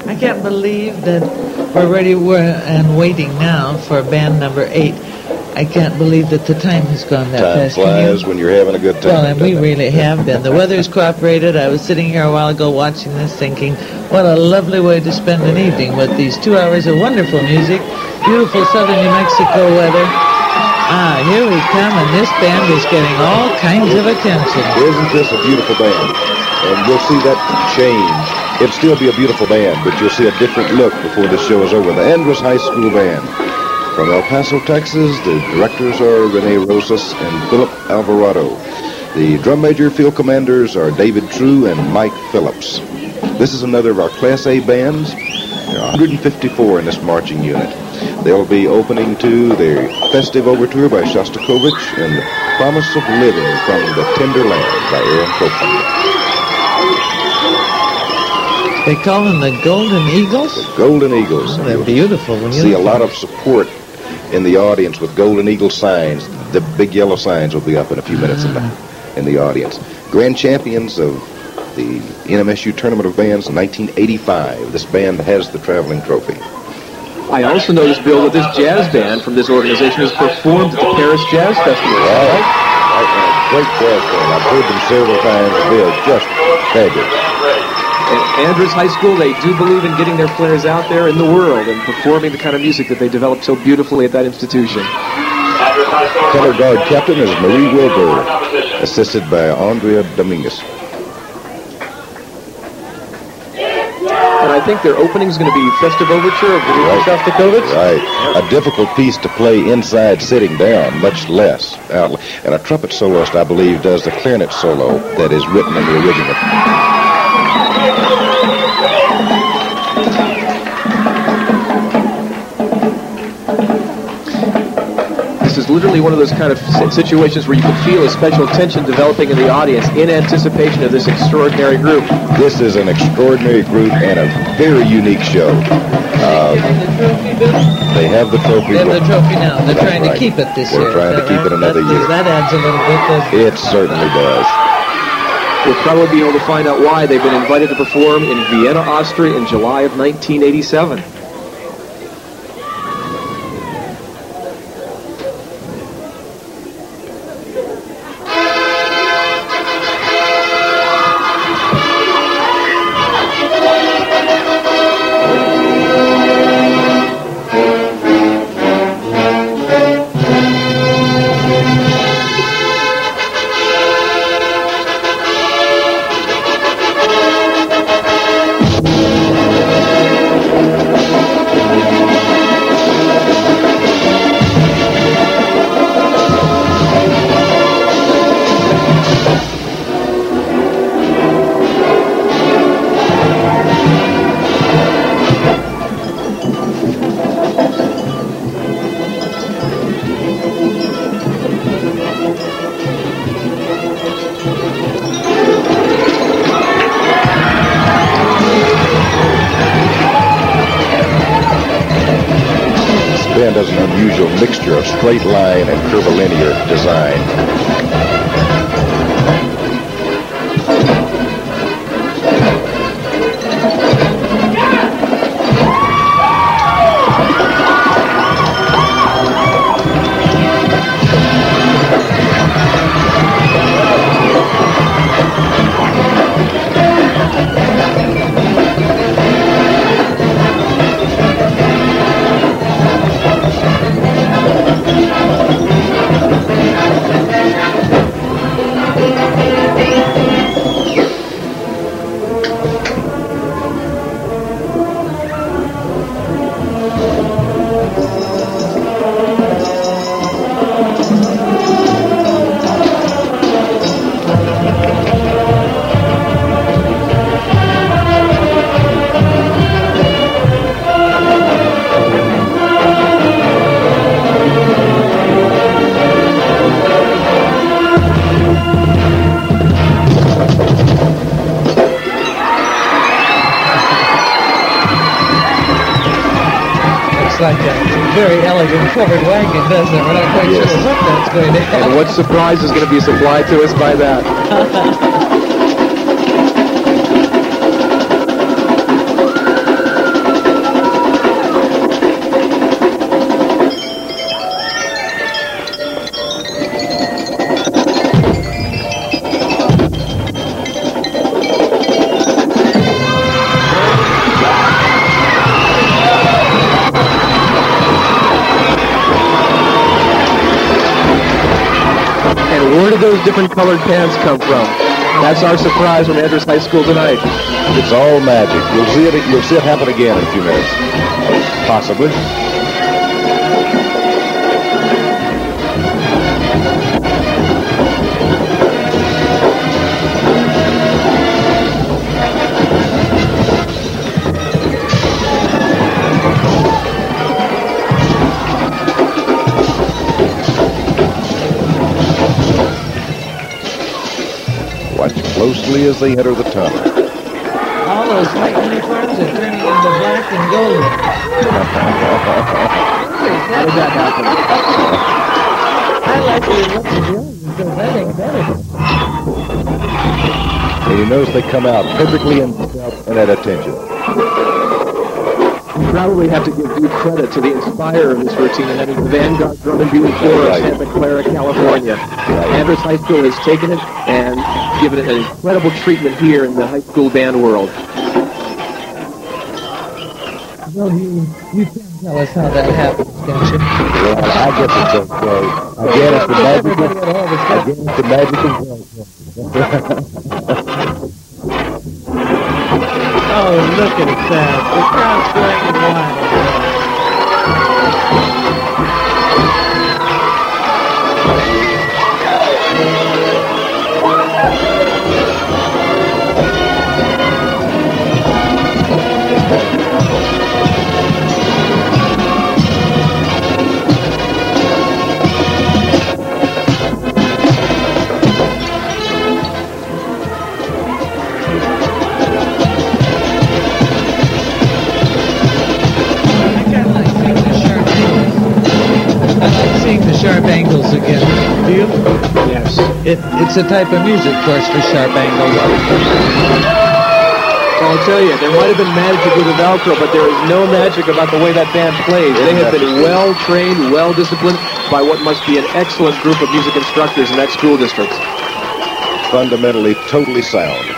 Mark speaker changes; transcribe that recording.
Speaker 1: I can't believe that we're ready and waiting now for band number 8. I can't believe that the time has gone that fast.
Speaker 2: Time flies when you're having a good time.
Speaker 1: Well, and we really have been. The weather's cooperated. I was sitting here a while ago watching this thinking, what a lovely way to spend an evening with these 2 hours of wonderful music, beautiful southern New Mexico weather. Ah, here we come, and this band is getting all kinds of attention.
Speaker 2: Isn't this a beautiful band? And you'll see that change. It'll still be a beautiful band, but you'll see a different look before this show is over. The Andress High School Band. From El Paso, Texas, the directors are Rene Rosas and Philip Alvarado. The drum major field commanders are David True and Mike Phillips. This is another of our Class A bands. There are 154 in this marching unit. They'll be opening to the Festive Overture by Shostakovich and the Promise of Living from the Tender Land by Aaron Copland.
Speaker 1: They call them the Golden Eagles?
Speaker 2: The Golden Eagles.
Speaker 1: Oh, they're beautiful. When you
Speaker 2: see a lot of support in the audience with Golden Eagle signs. The big yellow signs will be up in a few minutes in the audience. Grand champions of the NMSU Tournament of Bands in 1985. This band has the traveling trophy.
Speaker 3: I also noticed, Bill, that this jazz band from this organization has performed at the Paris Jazz Festival.
Speaker 2: Right. Great jazz band. I've heard them several times. They're just fabulous.
Speaker 3: At Andress High School, they do believe in getting their players out there in the world and performing the kind of music that they developed so beautifully at that institution.
Speaker 2: Color guard captain is Marie Wilbur, assisted by Andrea Dominguez.
Speaker 3: And I think their opening is going to be Festive Overture of Shostakovich.
Speaker 2: Right. A difficult piece to play inside sitting down, much less out. And a trumpet soloist, I believe, does the clarinet solo that is written in the original.
Speaker 3: This is literally one of those kind of situations where you can feel a special tension developing in the audience in anticipation of this extraordinary group.
Speaker 2: This is an extraordinary group and a very unique show. They have the trophy.
Speaker 1: They have the trophy now. They're trying to keep it this year.
Speaker 2: We're trying to keep it another year.
Speaker 1: That adds a little bit, doesn't it?
Speaker 2: It certainly does.
Speaker 3: We'll probably be able to find out why they've been invited to perform in Vienna, Austria in July of 1987.
Speaker 2: Does an unusual mixture of straight line and curvilinear design.
Speaker 1: Like a very elegant covered wagon, doesn't it? We're not quite sure what that's going to have.
Speaker 3: And what surprise is going to be supplied to us by that? did those different colored pants come from? That's our surprise from Andress High School tonight.
Speaker 2: It's all magic. You'll see it happen again in a few minutes. Possibly. Watch closely as they enter the tunnel.
Speaker 1: All those white uniforms are turning into black and gold.
Speaker 3: How did that happen?
Speaker 1: I like the look of yours because that ain't better.
Speaker 2: And you notice they come out perfectly in step and at attention.
Speaker 3: You probably have to give due credit to the inspirer of this routine, and that is the Vanguard Drum and Bugle Corps of Santa Clara, California. Andress High School has taken it and given it an incredible treatment here in the high school band world.
Speaker 1: Well, you can tell us how that happens, can't you?
Speaker 2: Well, I guess it's okay. Again, it's the magic of
Speaker 1: Oh, look at that. The crowd's going wild. Sharp angles again. Do you?
Speaker 3: Yes.
Speaker 1: It's a type of music, of course, for sharp angles.
Speaker 3: Well, I'll tell you, there might have been magic with the Velcro, but there is no magic about the way that band plays. They have been well-trained, well-disciplined by what must be an excellent group of music instructors in that school district.
Speaker 2: fundamentally totally sound.